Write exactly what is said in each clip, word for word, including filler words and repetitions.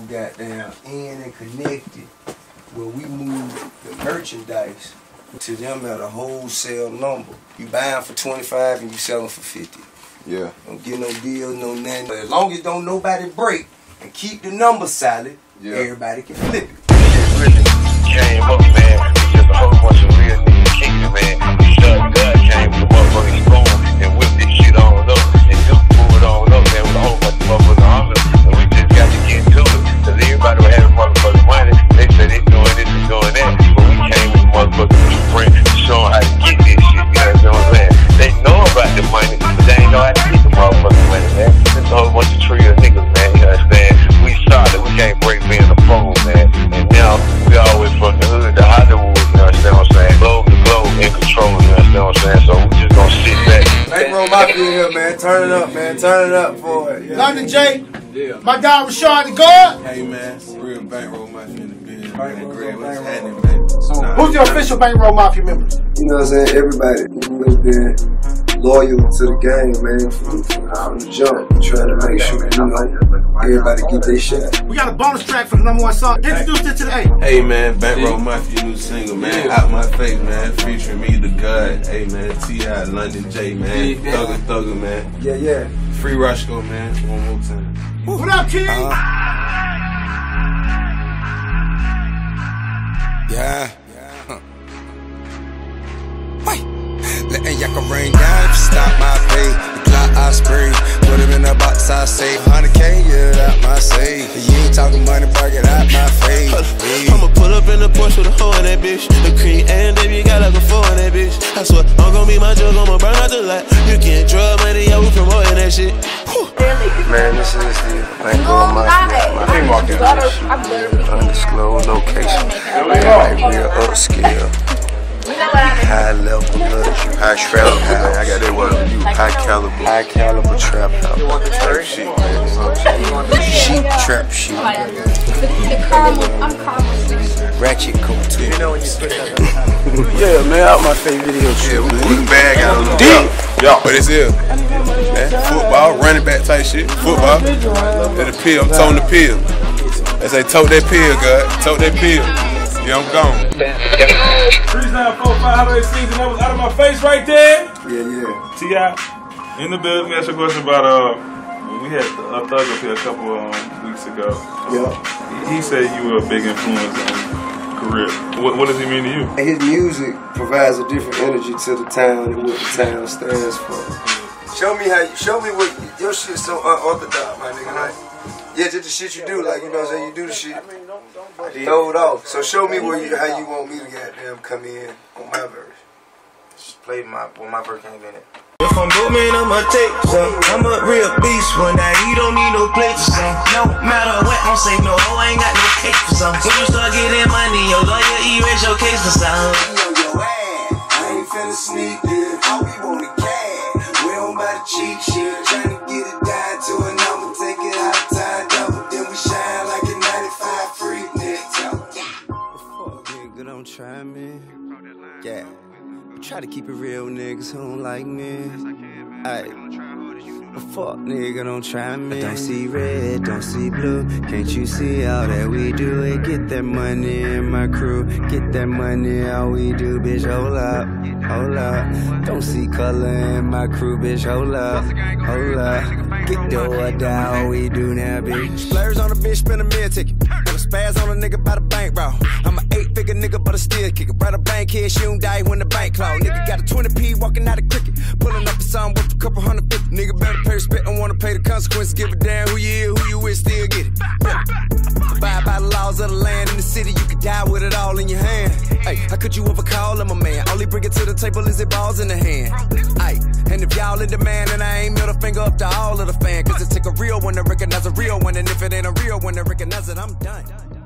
goddamn in and connected where we move the merchandise to them at a wholesale number. You buy them for twenty-five and you sell them for fifty. Yeah. Don't get no deals, no nothing. But as long as don't nobody break and keep the number solid, yeah, everybody can flip it. It really came up, man. Just a whole bunch of real niggas kicking, man. Shut God came with a motherfucking spoon and whipped this shit on up. And just pulled it on up, man, with a whole bunch of motherfucking hollers. And we just got to get to it. Cause everybody was having motherfucking money. They said they doing this and doing that. But we came with motherfucking blueprint showing how to get this shit. You know what I'm saying? They know about the money, but they ain't know how to get the motherfucking money, man. There's a whole bunch of trio niggas, man. You understand? We solid. We can't break me in the phone, man. And now we always from the hood to Hollywood. You understand what I'm saying? Globe to globe, in control. You understand what I'm saying? So we just gonna sit back. Bankroll Mafia here, man. Turn it up, man. Turn it up for it. Yeah. London J. Yeah. My guy Rashad the God. Hey man, real Bankroll Mafia in the business. Bankroll, Greg, what's Bankroll. happening, man? Nah, Who's the official Bankroll Mafia member? You know what I'm saying? Everybody who's been loyal to the game, man, from, from the jump, trying to make sure, you know, everybody get their shot. We got a bonus track for the number one song. Introduce it to the A. Hey man, Bankroll Mafia new single, man. Yeah. Out My Face, man. Featuring me, the God. Hey man, T I London J, man. Yeah. Thugger Thugger, man. Yeah, yeah. Free Roscoe, man. One more time. What up, King? Uh-huh. Yeah. Huh. Wait. Letting y'all can rain down if you stop my pay. The clock I spray. Put him in a box, I save. one hundred K, yeah, out my save. You ain't talking money, break it out my face. Hey. I'ma pull up in the Porsche with a hoe in that bitch. The cream and baby got like a four in that bitch. I swear, I'm gon' be my jug, I'ma burn out the light. You can't drug money, yeah, we promoting that shit. Whew. Man, this is the Bankroll Mafia. My name is undisclosed location. Like real upscale. High level luxury. High caliber, man. I got that word on you. High caliber. High caliber trap house. Type shit, man. You know what I'm saying? Sheep trap shit. Ratchet coat too. You know when you put that yeah, man, out my face video shit. Yeah, we put the bag out on the deep. Yeah, but it's here. Man, football, running back type shit. Football. At the pill, I'm toting the pill. They say, tote that pill, God. Tote that pill. Yeah, I'm gone. three nine four five holiday season, that was Out of My Face right there. Yeah, yeah. T I in the building. Ask a question about uh, we had a thug up here a couple um, weeks ago. Yeah. He, he said you were a big influence on his career. What, what does he mean to you? His music provides a different energy to the town and what the town stands for. Show me how you, show me what your shit's so unorthodox, my nigga. Like, yeah, just the shit you do, like, you know what I'm saying? You do the shit, throw it off. So show me where you, how you want me to goddamn come in on my verse. Just play my, when my verse came in it. If I'm good, man, I'ma take some. I'm a real beast one night. He don't need no plate for some. No matter what, don't say no. I ain't got no cake for some. When you start getting money, your lawyer erase your case for some. You know your ass. I ain't finna sneak this. All we want is cash. We don't buy the cheap shit. Trying to get it down to a number. Take it out of time double. Then we shine like a ninety-five free nigga. Fuck nigga, don't try me. Yeah. Try to keep it real, niggas who don't like me. Aye. But fuck, nigga, don't try me. I don't see red, don't see blue. Can't you see all that we do? It get that money in my crew. Get that money, all we do, bitch. Hold up, hold up. Don't see color in my crew, bitch. Hold up, hold up. Get the or down, all we do now, bitch. Splurge on a bitch, spend a meal ticket. Got a spaz on a nigga by the bank, bro. I'm an eight-figure nigga, but I still kick it. Right a bank here, she don't die when the bank close. Nigga got a twenty P walking out of cricket. Pulling up a song with a couple hundred fifty. Nigga better pay respect, don't wanna pay the consequences. Give a damn who you is, who you with, still get it. Abide by the laws of the land in the city, you can die with it all in your hand. Ay, how could you ever call him a man? Only bring it to the table is it balls in the hand. Ay, and if y'all in demand, then I ain't middle finger up to all of the fan. Cause it take a real one to recognize a real one. And if it ain't a real one to recognize it, I'm done.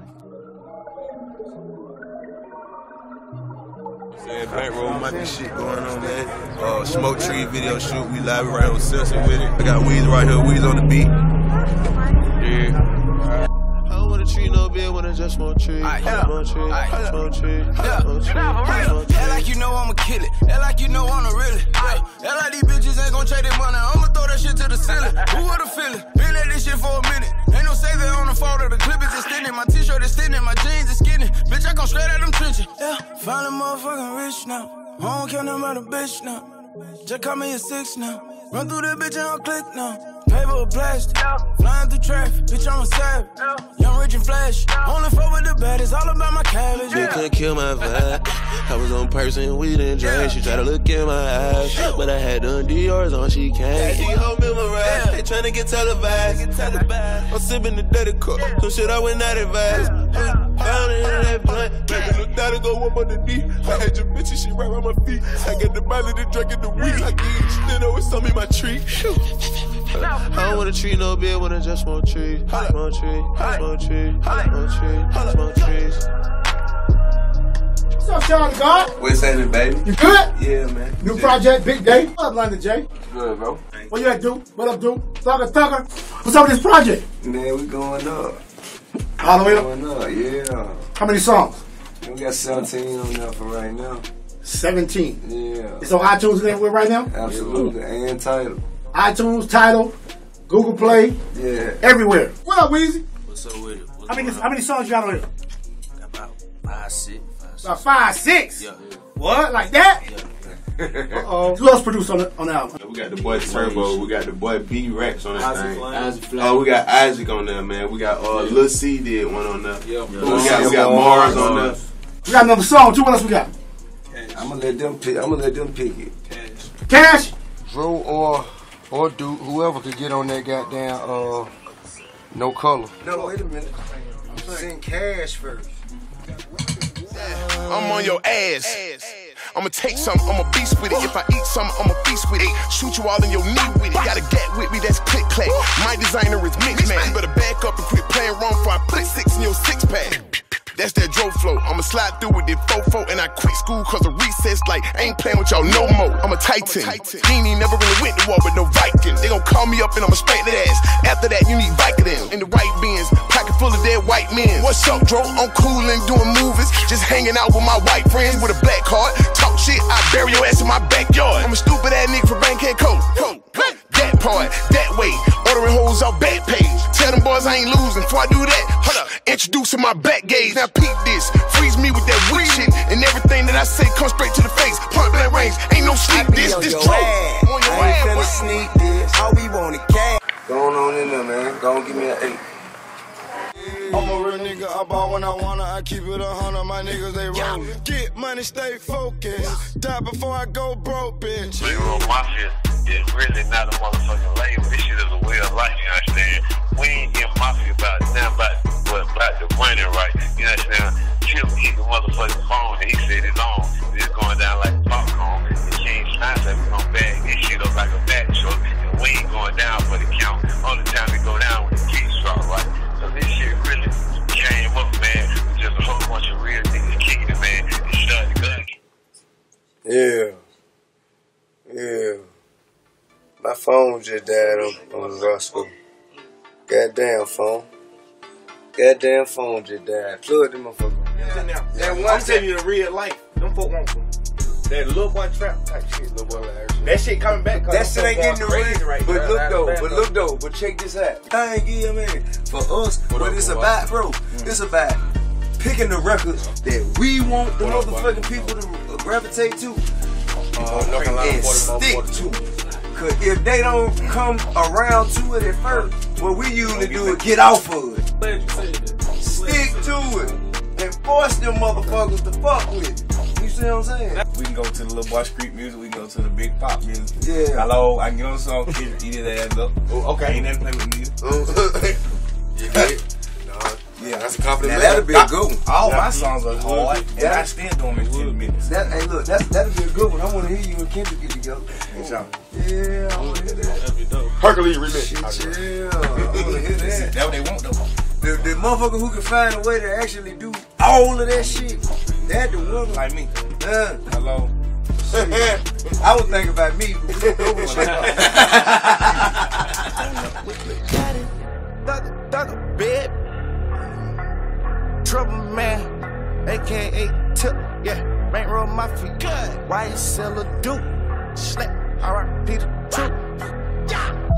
Bankroll Mafia shit going on, man. Uh, Smoke Tree video shoot. We live right on Simpson with it. I got Weezy right here. Weezy on the beat. Yeah. I don't wanna treat no bill when I just want tree. Smoke tree, smoke tree, smoke tree. Act like you know I'ma kill it. Act like you know I'm a really. Act like these bitches ain't gon' trade their money. I'ma throw that shit to the ceiling. Who would've feel it? Been at this shit for a minute. Ain't no saving on the fault of the clip. Is Bitch, I go straight out them trenches. Yeah, finally motherfucking rich now. I don't care no about a bitch now. Just call me a six now. Run through that bitch and I'll click now. Paper or plastic, flying through traffic, bitch, I'm a savage. Young, rich, and flash. Only fuck with the baddest, all about my cabbage. They couldn't kill my vibe. I was on person, we didn't drink. She tried to look in my eyes, but I had done Dior's on, she came. She hold me my ride, they tryna get televised. I'm sipping the dirty cup, some shit I would not advise. Found it in that blunt, baby, look down and go up on the knee. I had your bitch and she right by my feet. I got the bottle, the drink, and the weed. I get it, she didn't know it's some in my tree. I don't wanna tree no beer when I just want trees. Small tree, small tree, small tree, small trees. What's up, Charlie God? What's happening, baby? You good? Yeah, man. New project, big day. What up, London J? Good, bro. What you at, do? What up, do? Thugger, thugger. What's up with this project? Man, we going up. All the way up? Going up, yeah. How many songs? We got seventeen on there for right now. seventeen. Yeah. It's on iTunes and everywhere right now? Absolutely, and Tidal. iTunes, Tidal, Google Play, yeah, everywhere. What up, Weezy? What's up with it? What's How many how many songs you got on here? About five, six. Five, six. About five, six? Yeah. yeah. What? Like that? Yeah. Uh-oh. Who else produced on the, on the album? We got the boy Turbo, we got the boy B Rex on that thing. Isaac Fly. Oh, we got Isaac on there, man. We got uh, Lil C did one on there. Yeah. We got, we got Mars on there. We got another song too. What else we got? I'm gonna let them pick. I'm gonna let them pick it. Cash. Cash? Drew or or Duke, whoever could get on that goddamn uh no color. No, wait a minute. I'm saying Cash first. I'm on your ass. I'ma take some, I'm a beast with it. If I eat some, I'm a feast with it. Shoot you all in your knee with it. Got a gat with me, that's click clack. My designer is mix man. You better back up and quit playing wrong before I put six in your six pack. That's that Dro flow. I'ma slide through with it fofo and I quit school cause of recess like I ain't playing with y'all no more. I'm a Titan. He ain't never really went to war with no Viking. They gon' call me up and I'ma spank that ass. After that you need Vicodin in the white bins. Pocket full of dead white men. What's up, Dro? I'm coolin', doing movies. Just hanging out with my white friends with a black card. Talk shit, I bury your ass in my backyard. I'm a stupid ass nigga from Bankhead Code. That part, that way. Ordering hoes off back page. Tell them boys I ain't losing. Before I do that, hold up. Introducing my back gauge. Now peep this. Freeze me with that weak shit. And everything that I say comes straight to the face. Point blank range. Ain't no sleep this. This Dro. On your I ain't ass. finna sneak this. All we want is cash. Going on in there, man. Go on, give me an eight. I'm a real nigga, I ball when I wanna, I keep it a hundred, my niggas they roll. Get money, stay focused. Die before I go broke, bitch. Real Mafia is really not a motherfucking label. This shit is a way of life, you understand? We ain't in Mafia about nothing about, but about the money, right? You understand? Chip hit the motherfucking phone and he said it's on. It's going down like popcorn. The King Sniper said we gon' bag this shit up like a back truck. And we ain't going down for the count. Only time we go down with the keys drop, right? So this shit really came up, man. With just a whole bunch of real niggas kicking it, man. And shut the gun. Yeah. Yeah. My phone just died on, on Roscoe. Goddamn phone. Goddamn phone just died. Plug them motherfucker. That one, I'm telling you the real life. Them folk want some. That little boy trap type shit. Little boy like That shit coming back. That shit ain't getting the crazy right But now. look though, Bad but though. look though, but check this out. Thank you, man. For us, what it's about, bro, it's about picking the records that we want the motherfucking people to gravitate to and stick to. Cause if they don't come around to it at first, what we usually do is get off of it. Stick to it. And force them motherfuckers to fuck with it. You see what I'm saying? We can go to the little boy street music. We can go to the big pop music. Yeah. Hello, I can get on the song, kid, eat his ass up. Oh, okay. Ain't nothing to play with me. You get it? Yeah, that's a compliment. Now, That'll be a good one. All my songs are hard, and That- I still do them in ten minutes. That, hey, look, that's, that'll be a good one. I want to hear you and Kendrick get together. Inshallah. Yeah, I want to hear that. That'd be dope. Hercules remix. Shit, yeah, I want to hear that. That's what they want, though. The, the motherfucker who can find a way to actually do all of that shit, that the one. Like me. Uh, Hello. I was thinking about me. Thugger, thugger, bed. Trouble man, A K A Tip, yeah, Bankroll Mafia. Good. Why you sell a dude? Slap, R I P the truth. Yeah.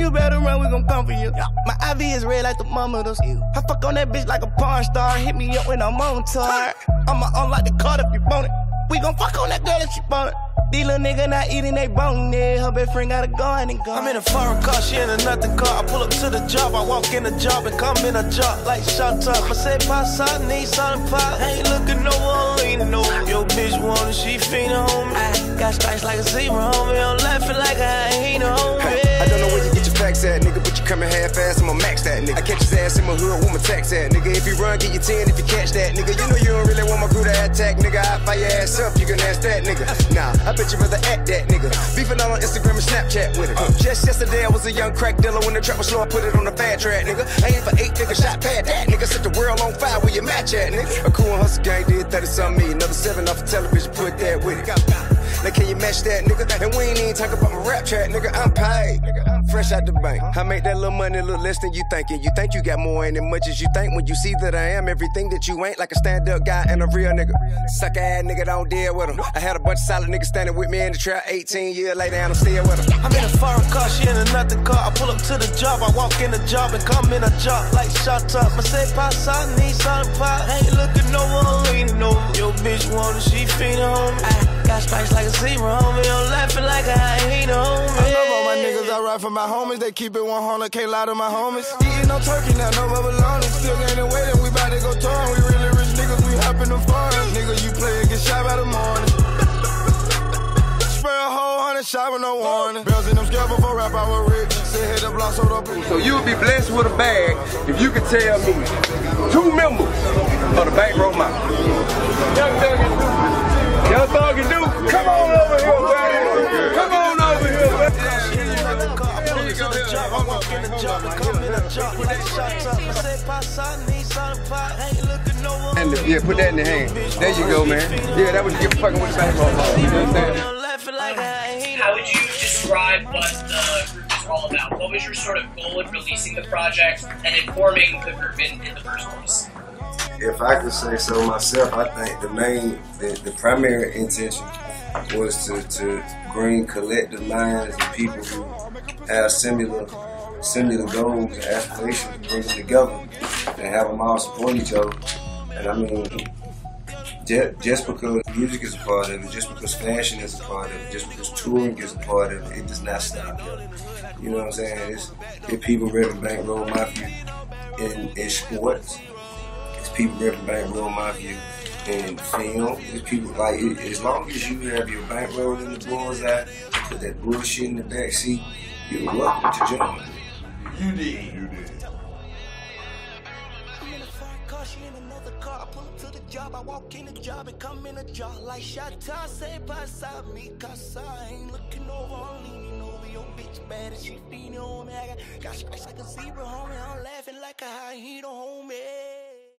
You better run, we gon' come for you. My I V is red like the mama does. I fuck on that bitch like a porn star. Hit me up when I'm on tour. I'ma unlock the card if you want it. We gon' fuck on that girl if she want it. These little niggas not eating they bone, yeah. Her best friend gotta go and go. I'm in a foreign car, she in a nothing car. I pull up to the job, I walk in the job and come in a job like shot up. I said, pass out, need something pop. Ain't looking no one, ain't no. Yo, bitch wanna, she fiend on me. I got stripes like a zebra, homie. I'm laughing like I ain't no homie. I don't know where you get your facts at, nigga, but you coming half-ass, I'ma max that, nigga. I catch his ass in my hood with my tax at, nigga. If you run, get your ten if you catch that, nigga. You know you don't really want my crew to attack, nigga. I fire your ass up, you can ask that, nigga. Nah, I bet you rather act that, nigga. Beefing out on Instagram and Snapchat with it. Uh, just yesterday I was a young crack dealer. When the trap was slow, I put it on the fat track, nigga. I ain't for eight, nigga, shot pad that, nigga. Set the world on fire where you match at, nigga. A cool and hustle gang did thirty-something million. Another seven off the television, put that with it. Now can you match that, nigga? And we ain't even talk about my rap track, nigga. I'm paid, fresh out the bank. I make that little money look less than you thinking. You think you got more ain't as much as you think. When you see that I am everything that you ain't, like a stand-up guy and a real nigga. Sucker ass nigga, don't deal with him. I had a bunch of solid niggas standing with me in the trap. eighteen years later, I'm still with him. I'm in a foreign car, she in a nothing car. I pull up to the job, I walk in the job and come in a job like shot up. I say, pass out, need something pop. Ain't looking no one, ain't no. Yo, bitch wanna, she fiend on me. I got stripes like a zebra, homie. I'm laughing like I ain't no homie. I love all my niggas, I ride for my homies. They keep it one hundred, can't lie to my homies. Eating no turkey now, no baloney. Still gaining weight and we bout to go touring. We really rich niggas, we hopping the foreign. Nigga, you play and get shot by the morning. Spray a whole hundred shot with no warning. Bells in them scale before rap, I was rich. Say hit the block, sold up. So you would be blessed with a bag if you could tell me two members of the Bankroll Mafia. Young Thug and Duke. Young Thug and Duke, come on over here, man. Come on over here, man. And the, yeah, put that in the hand. There you go, man. Yeah, that was you fucking with the Bankroll Mafia. You understand? How would you describe what the group is all about? What was your sort of goal in releasing the project and informing the group in, in the first place? If I could say so myself, I think the main, the, the primary intention was to, to bring collective minds and people who have similar similar goals and aspirations, bring them together and have them all support each other. And I mean, just, just because music is a part of it, just because fashion is a part of it, just because touring is a part of it, it does not stop. You know what I'm saying? It's, it's people ready to Bankroll Mafia in, in sports. It's people ready to Bankroll Mafia in film. It's people like, it, as long as you have your bankroll in the bullseye, put that bullshit in the backseat, you're welcome to join. You did. You did. She in another car, I pull up to the job, I walk in the job and come in a job like shot top, say pass out me, cause I ain't looking over, I'm leaning over, your bitch bad as she feeding on me, I got, got stripes like a zebra, homie, I'm laughing like I ain't no homie.